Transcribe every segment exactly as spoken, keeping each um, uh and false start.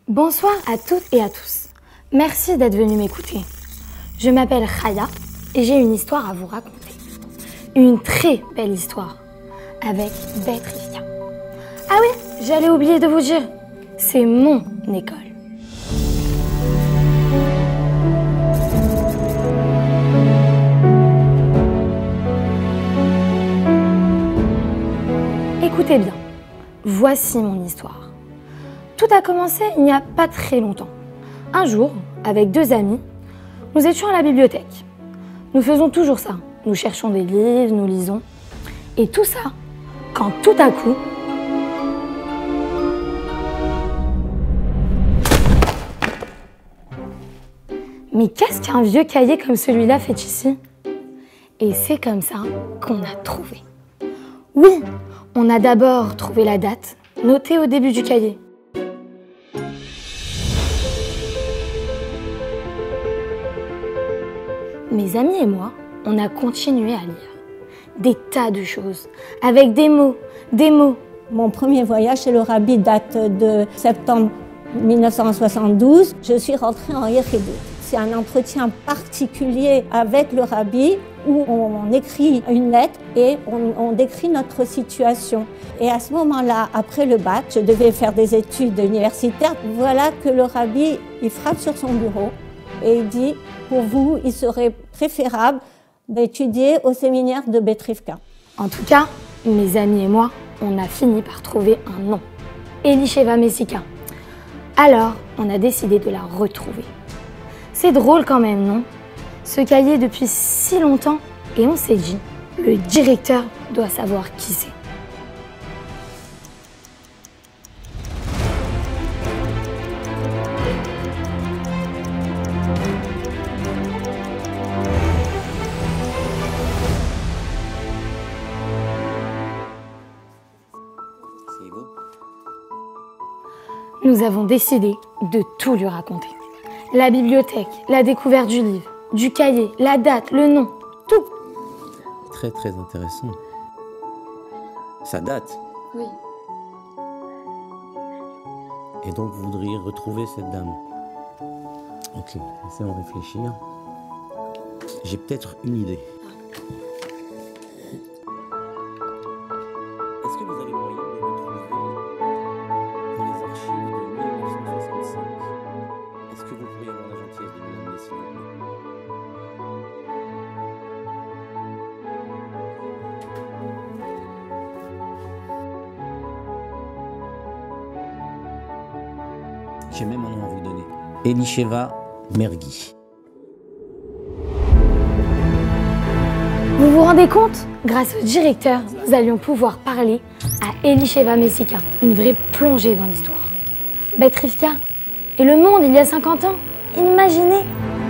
Bonsoir à toutes et à tous. Merci d'être venus m'écouter. Je m'appelle Chaya et j'ai une histoire à vous raconter. Une très belle histoire avec Beth Rivka. Ah oui, j'allais oublier de vous dire, c'est mon école. Écoutez bien, voici mon histoire. Tout a commencé il n'y a pas très longtemps. Un jour, avec deux amis, nous étions à la bibliothèque. Nous faisons toujours ça. Nous cherchons des livres, nous lisons. Et tout ça, quand tout à coup... Mais qu'est-ce qu'un vieux cahier comme celui-là fait ici? Et c'est comme ça qu'on a trouvé. Oui, on a d'abord trouvé la date, notée au début du cahier. Mes amis et moi, on a continué à lire. Des tas de choses, avec des mots, des mots. Mon premier voyage chez le rabbi date de septembre mille neuf cent soixante-douze. Je suis rentrée en Yechidut. C'est un entretien particulier avec le rabbi où on écrit une lettre et on, on décrit notre situation. Et à ce moment-là, après le bac, je devais faire des études universitaires. Voilà que le rabbi, il frappe sur son bureau et il dit, pour vous, il serait préférable d'étudier au séminaire de Beth Rivka. En tout cas, mes amis et moi, on a fini par trouver un nom. Elisheva Messika. Alors, on a décidé de la retrouver. C'est drôle quand même, non? Ce cahier depuis si longtemps, et on s'est dit, le directeur doit savoir qui c'est. Nous avons décidé de tout lui raconter. La bibliothèque, la découverte du livre, du cahier, la date, le nom, tout. Très très intéressant. Ça date. Oui. Et donc vous voudriez retrouver cette dame. Ok, laissez-moi réfléchir. J'ai peut-être une idée. Est-ce que vous avez moyen de retrouver dans les archives de mille neuf cent soixante-cinq? Est-ce que vous pourriez avoir la gentillesse de nous l'amener, s'il vous plaît? J'ai même un nom à vous donner. Elisheva Mergui. Vous vous rendez compte? Grâce au directeur, nous allions pouvoir parler à Elisheva Messika, une vraie plongée dans l'histoire. Beth Rivka et le monde il y a cinquante ans, imaginez!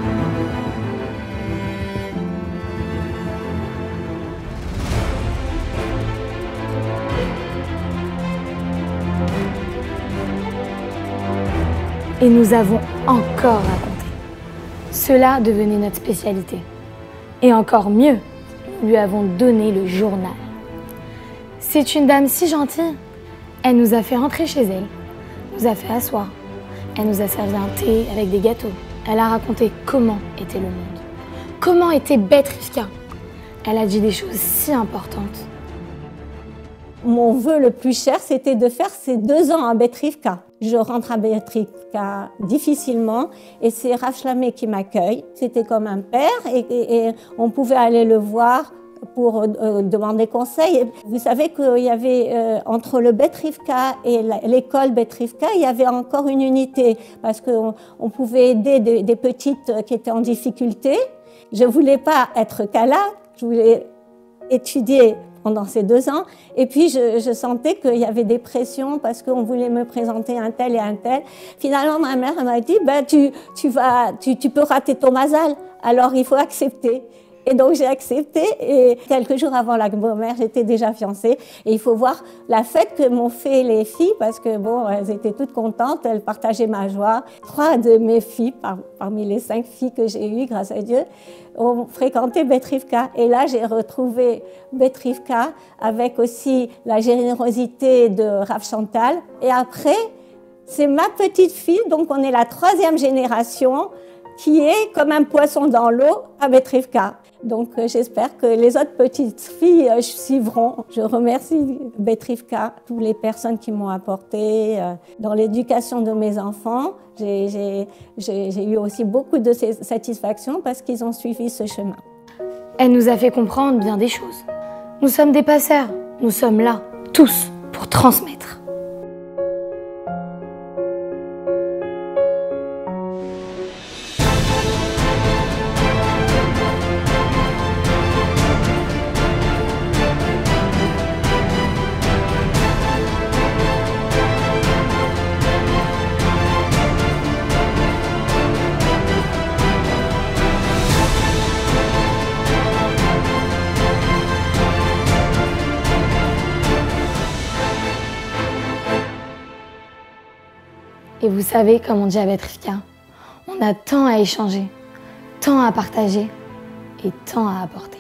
Et nous avons encore raconté. Cela devenait notre spécialité. Et encore mieux, nous lui avons donné le journal. C'est une dame si gentille. Elle nous a fait rentrer chez elle, nous a fait asseoir. Elle nous a servi un thé avec des gâteaux. Elle a raconté comment était le monde. Comment était Beth Rivka. Elle a dit des choses si importantes. Mon vœu le plus cher, c'était de faire ces deux ans à Beth Rivka. Je rentre à Beth Rivka difficilement et c'est Rav Shlamé qui m'accueille. C'était comme un père et, et, et on pouvait aller le voir pour euh, demander conseil. Vous savez qu'il y avait euh, entre le Beth Rivka et l'école Beth Rivka, il y avait encore une unité parce qu'on on pouvait aider des, des petites qui étaient en difficulté. Je voulais pas être cala, je voulais étudier pendant ces deux ans. Et puis, je, je sentais qu'il y avait des pressions parce qu'on voulait me présenter un tel et un tel. Finalement, ma mère m'a dit, ben, tu, tu, vas, tu, tu peux rater ton mazal, alors il faut accepter. Et donc, j'ai accepté et quelques jours avant la grand-mère, j'étais déjà fiancée. Et il faut voir la fête que m'ont fait les filles parce que, bon, elles étaient toutes contentes, elles partageaient ma joie. Trois de mes filles, par, parmi les cinq filles que j'ai eues, grâce à Dieu, ont fréquenté Beth Rivka. Et là, j'ai retrouvé Beth Rivka avec aussi la générosité de Rav Chantal. Et après, C'est ma petite fille, donc on est la troisième génération qui est comme un poisson dans l'eau à Betrivka. Donc euh, j'espère que les autres petites filles euh, suivront. Je remercie Betrivka, toutes les personnes qui m'ont apporté euh, dans l'éducation de mes enfants. J'ai eu aussi beaucoup de satisfaction parce qu'ils ont suivi ce chemin. Elle nous a fait comprendre bien des choses. Nous sommes des passeurs, nous sommes là, tous, pour transmettre. Et vous savez, comme on dit à Betrivka, on a tant à échanger, tant à partager et tant à apporter.